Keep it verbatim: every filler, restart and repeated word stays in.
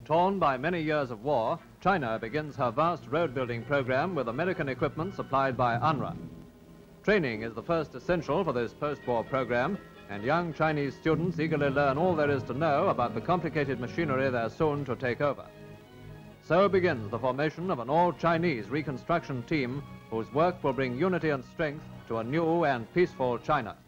Torn by many years of war, China begins her vast road-building program with American equipment supplied by U N R R A. Training is the first essential for this post-war program, and young Chinese students eagerly learn all there is to know about the complicated machinery they're soon to take over. So begins the formation of an all-Chinese reconstruction team whose work will bring unity and strength to a new and peaceful China.